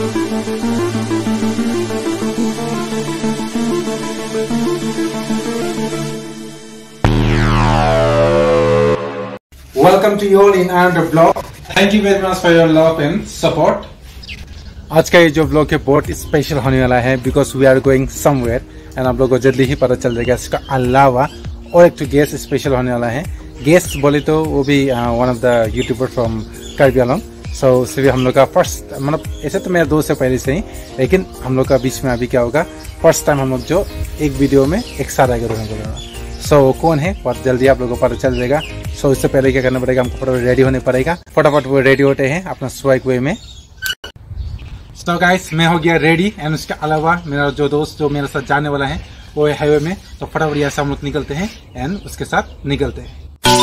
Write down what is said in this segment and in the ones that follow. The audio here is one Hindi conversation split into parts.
Welcome to you all in another vlog. Thank you very much for your love and support. आज का ये जो vlog है बहुत स्पेशल होने वाला है because we are going somewhere and आप लोगों को जल्दी ही पता चल जाएगा। इसका अलावा और एक तो गेस्ट स्पेशल होने वाला है। गेस्ट बोले तो वो भी one of the YouTuber from Karbi Anglong. So उसे भी हम लोग का फर्स्ट मतलब ऐसे तो मेरा दोस्त है पहले से ही, लेकिन हम लोग का बीच में अभी क्या होगा, फर्स्ट टाइम हम लोग जो एक वीडियो में एक साथ आगे रहने को लगा। सो कौन है बहुत जल्दी आप लोगों को पता चल जाएगा। सो इससे पहले क्या करना पड़ेगा, हमको फटाफट रेडी होने पड़ेगा। फटाफट वो रेडी होते हैं अपना स्वाग वे में। सो गाइस मैं हो गया रेडी एंड उसके अलावा मेरा जो दोस्त जो मेरे साथ जाने वाला है वो है हाईवे में। तो फटाफट यहाँ से हम लोग निकलते हैं एंड उसके साथ निकलते हैं।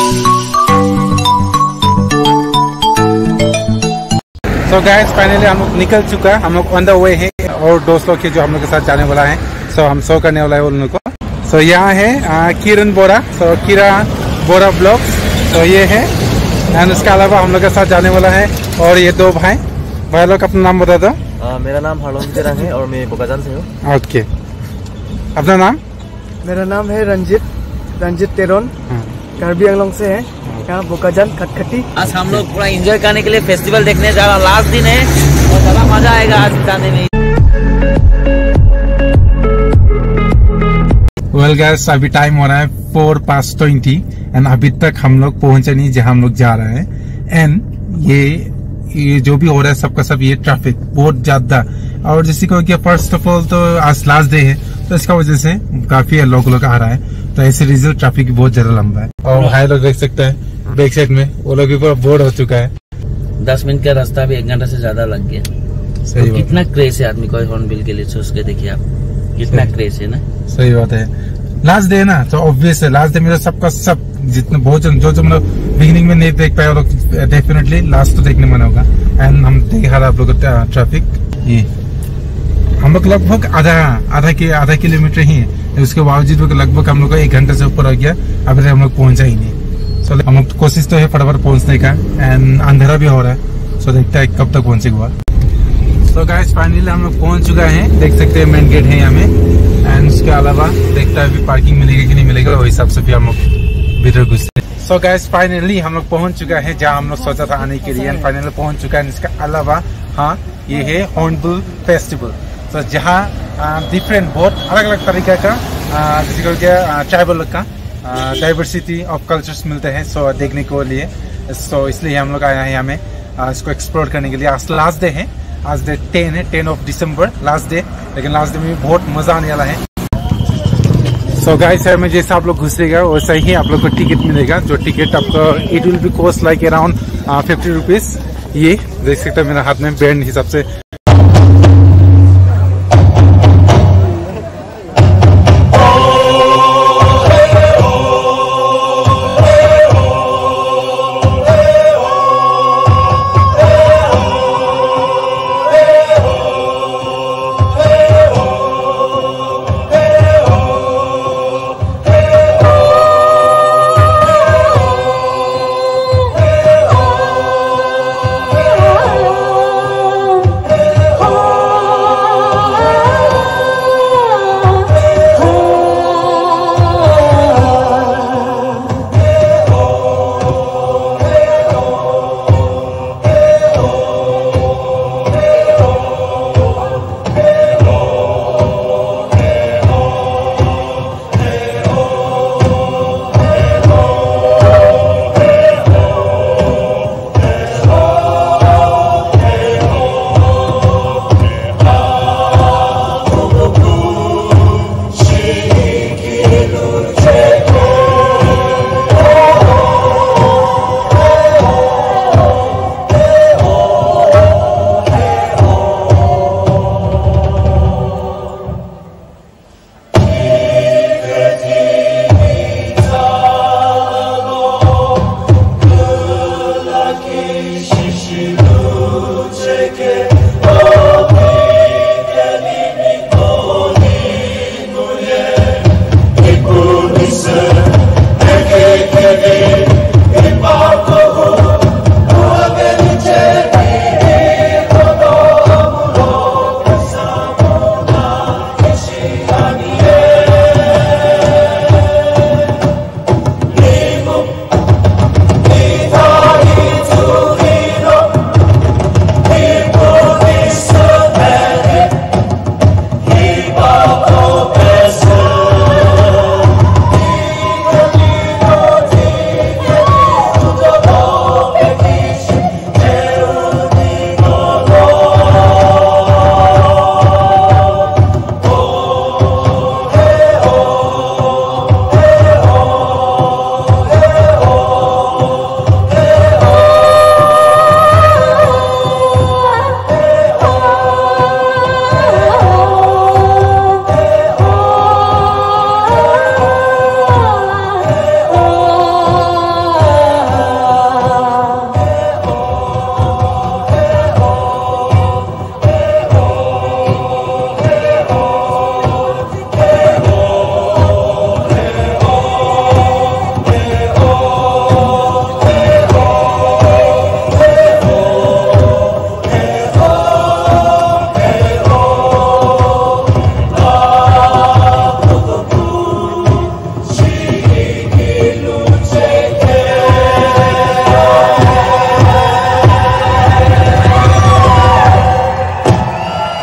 सो गाइस फाइनली हम लोग निकल चुका, हम लोग ऑन द वे है और दोस्त लोग जो हम लोग के साथ जाने वाला है। सो हम शो करने वाला है उन लोग को। सो यहाँ है किरण बोरा, सो किरण बोरा ब्लॉग्स, तो ये है एंड उसके अलावा हम लोग के साथ जाने वाला है और ये दो भाई लोग अपना नाम बता दो। मेरा नाम हालोंग तेरंग है और मैं बोकाजान से हूँ। ओके, अपना नाम? मेरा नाम है रंजित तेरोन, कार्बी आंगलोंग से है, यहाँ बोकाजान खटखटी। आज हम लोग पूरा एंजॉय करने के लिए फेस्टिवल देखने जा रहा, लास्ट दिन है और ज्यादा मजा आएगा आज जाने में। वेल गाइस अभी टाइम हो रहा है 4:20 एंड अभी तक हम लोग पहुंचे नहीं जहां हम लोग जा रहे हैं। एंड ये जो भी हो रहा है सबका सब ये ट्रैफिक बहुत ज्यादा, और जैसे को क्या फर्स्ट ऑफ ऑल तो आज लास्ट डे है तो इसका वजह से काफी लोग आ रहा है, तो ऐसे रिजल्ट ट्रैफिक बहुत ज्यादा लंबा है। और भाई लोग देख सकते हैं बैक साइड में वो लोग भी पूरा बोर्ड हो चुका है। 10 मिनट का रास्ता भी 1 घंटा से ज्यादा लग गया। सही तो कितना क्रेज है आदमी को हॉर्नबिल के लिए, सोच के देखिए आप कितना क्रेज है ना। सही बात है, लास्ट डे ना तो ऑब्वियस है, लास्ट डे मेरा सबका सब जितने बहुत जो मतलब बिगिनिंग में नहीं देख पाए वो लोग डेफिनेटली लास्ट तो देखने मन होगा। एंड हम देख रहा आप लोग ट्रैफिक, ये हम लोग लगभग आधा किलोमीटर ही है, उसके बावजूद लगभग हम लोग का 1 घंटे से ऊपर हो गया, अभी हम लोग पहुंचा ही नहीं। सो हम लोग कोशिश तो है फटाफट पहुंचने का एंड अंधेरा भी हो रहा है, सो देखते हैं कब तक पहुंचेगा। तो गाइस फाइनली हम लोग पहुंच चुका है, देख सकते हैं मेन गेट है यहाँ में। एंड उसके अलावा देखता है अभी पार्किंग मिलेगा कि नहीं मिलेगा, वही हिसाब से भी हम लोग भीतर घुसते हैं। सो गाइस फाइनली हम लोग पहुंच चुका है जहाँ हम लोग सोचा था आने के लिए, एंड फाइनली पहुंच चुका है। इसके अलावा हाँ ये है हॉर्नबिल फेस्टिवल, तो जहाँ डिफरेंट बहुत अलग अलग तरीके का जैसे को क्या ट्राइबल का डाइवर्सिटी ऑफ कल्चर्स मिलते हैं सो देखने के लिए। सो इसलिए हम लोग आया है यहाँ में इसको एक्सप्लोर करने के लिए। आज लास्ट डे है, आज डे 10 है, 10 ऑफ दिसंबर लास्ट डे, लेकिन लास्ट डे में बहुत मजा आने वाला है। सो गाइस में जैसे आप लोग घुसेगा वैसा ही आप लोग को टिकट मिलेगा, जो टिकट आपको it will be cost like around 50 rupees. ये देख सकते हैं मेरा हाथ में बैंड हिसाब से।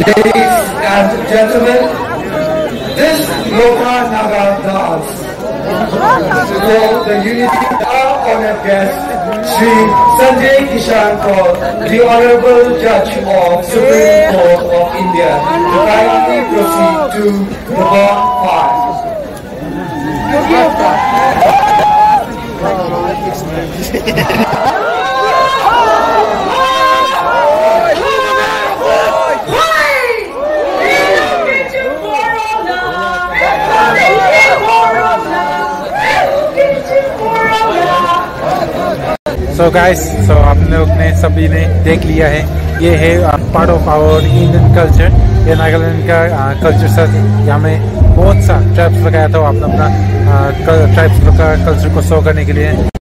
Ladies and gentlemen, this Loka Naga dance for the unity of our honored guest, Sri Sanjay Kishan Kaur, the Honorable Judge of Supreme Court of India, to kindly proceed to the bonfire. So guys, so आप लोग ने सभी ने देख लिया है, ये है part of our Indian culture. ये नागालैंड का कल्चर सर, यहाँ में बहुत सा ट्राइब्स लगाया था अपना ट्राइब्स का कल्चर को शो करने के लिए।